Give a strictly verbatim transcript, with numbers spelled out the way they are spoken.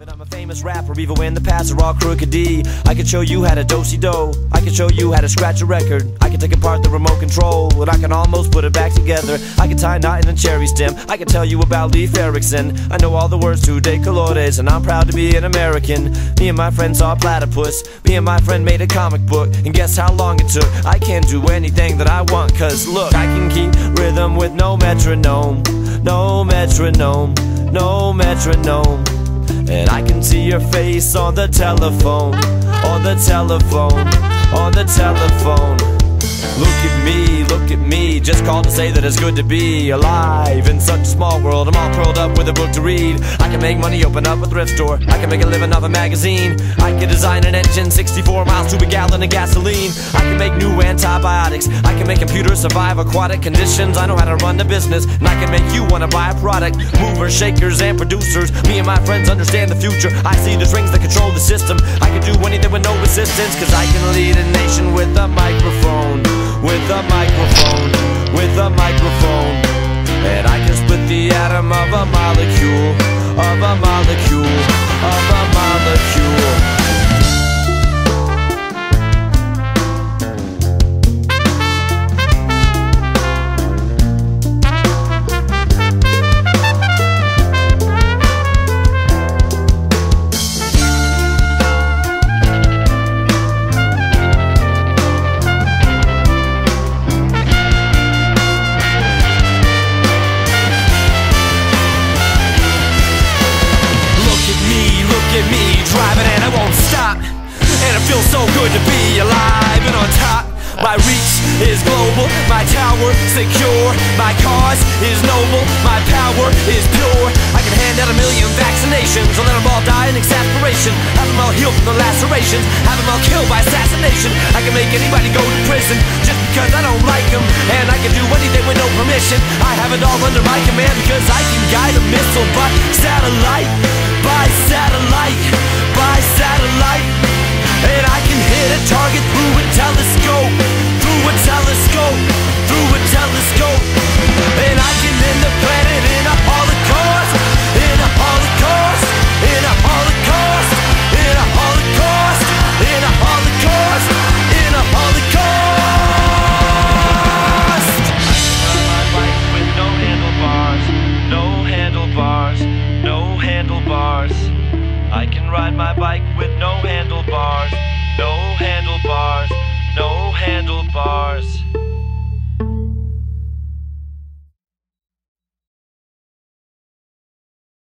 That I'm a famous rapper, even when the paths are all crooked D. I could show you how to do-si-do. I could show you how to scratch a record. I could take apart the remote control, and I can almost put it back together. I could tie a knot in a cherry stem. I could tell you about Leif Erikson. I know all the words to De Colores, and I'm proud to be an American. Me and my friend saw a platypus. Me and my friend made a comic book, and guess how long it took? I can do anything that I want, cause look, I can keep rhythm with no metronome. No metronome, no metronome. And I can see your face on the telephone, on the telephone, on the telephone. Look at me, look at me, just called to say that it's good to be alive in such a small world. I'm all curled up with a book to read. I can make money, open up a thrift store. I can make a living off a magazine. I can design an engine, sixty-four miles to a gallon of gasoline. I can make new antibiotics. I can make computers survive aquatic conditions. I know how to run the business, and I can make you want to buy a product. Movers, shakers, and producers. Me and my friends understand the future. I see the strings that control the system. I can do anything with no resistance, cause I can lead a nation with a microphone. With a microphone, with a microphone. And I can split the atom of a molecule, of a molecule, of a molecule. At me driving and I won't stop, and it feels so good to be alive and on top. My reach is global, my tower secure, my cause is noble, my power is pure. I can hand out a million vaccinations, I'll let them all die in exasperation. Have them all healed from the lacerations, have them all killed by assassination. I can make anybody go to prison just because I don't like them, and I can do anything with no permission. I have it all under my command because I can guide a missile by satellite, by satellite, by satellite. And I can hit a target through a telescope, through a telescope, through a telescope. And I can end the planet in a holocaust, in a holocaust, in a holocaust, in a holocaust, in a holocaust, in a holocaust. I can ride my bike with no handlebars, no handlebars, no handlebars. I can ride my bike